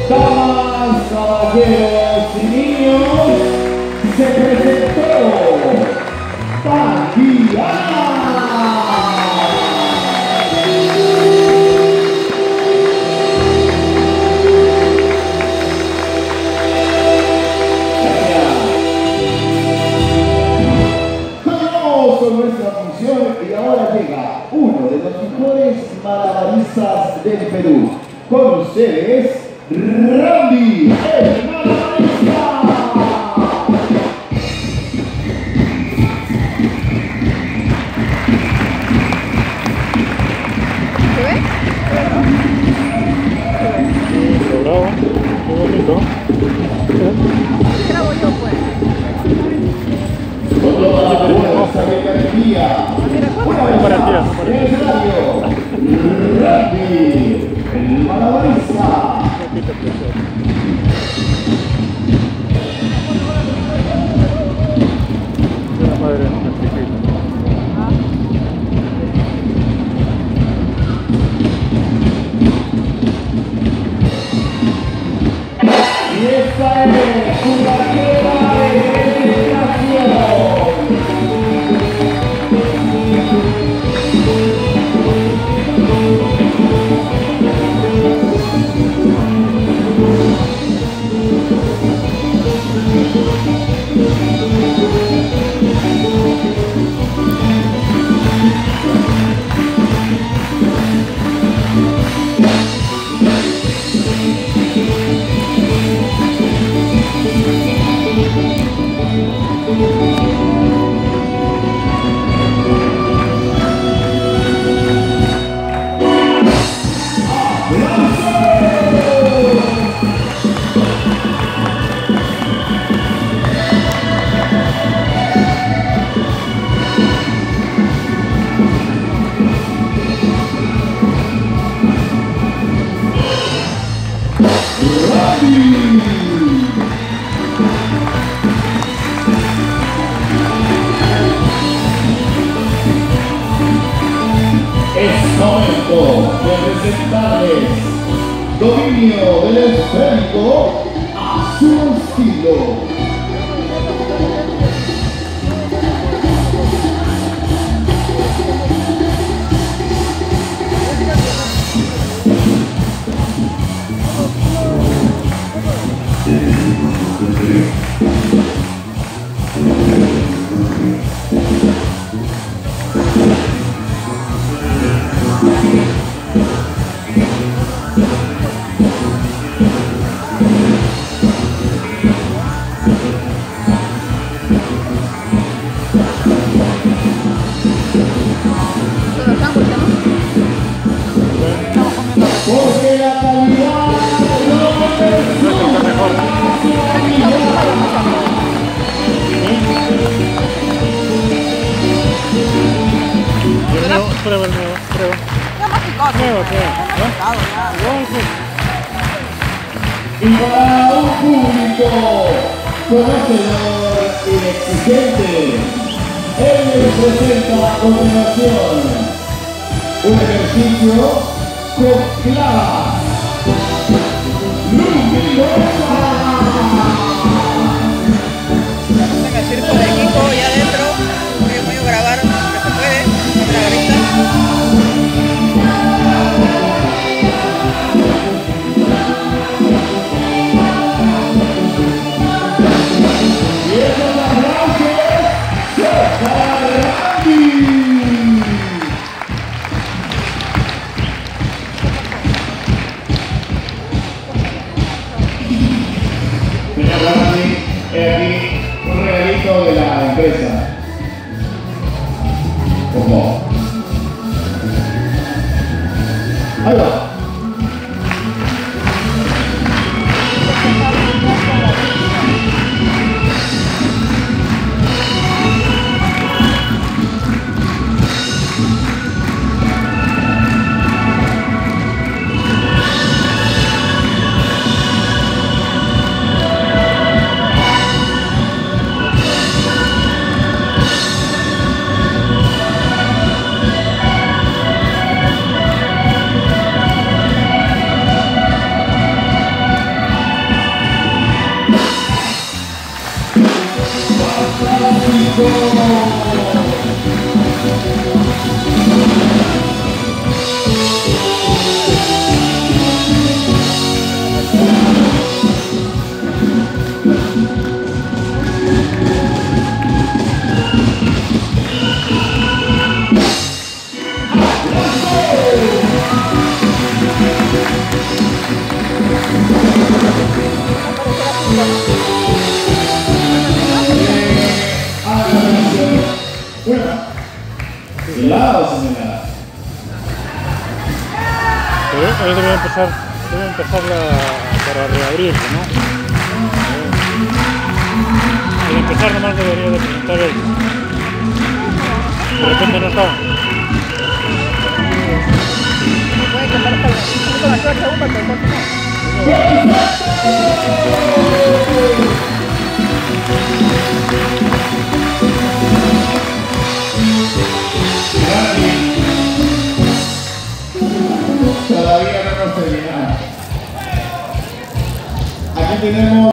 Damas, caballeros y niños, se presentó Tatiana. Continuamos con nuestra función y ahora llega uno de los mejores malabaristas del Perú. Con ustedes, Randy, el malabarista. ¿Se ve? Bravo, muy bonito. Grabo yo, pues. Con toda fuerza de energía. Una vez más, en el escenario, Randy, el malabarista. La madre no me expliqué. Y esta es una prueba de penetración. Es momento de presentarles dominio del esférico a su estilo. Porque la calidad no es Prueba el nuevo, prueba. Nuevo, y para un público conocedor y exigente, él les presenta a continuación un ejercicio con clavas luminosas. En el circo de Kiko y adentro, voy a grabar lo que se puede, malabarista. Y esos aplausos para Randy. Helado, señora. Pero él debe empezar para reabrirse, ¿no? Al empezar nomás debería de presentar él. De repente no estaba. Puede que parezca con la suerte aún porque el corte Todavía no nos terminamos. Aquí tenemos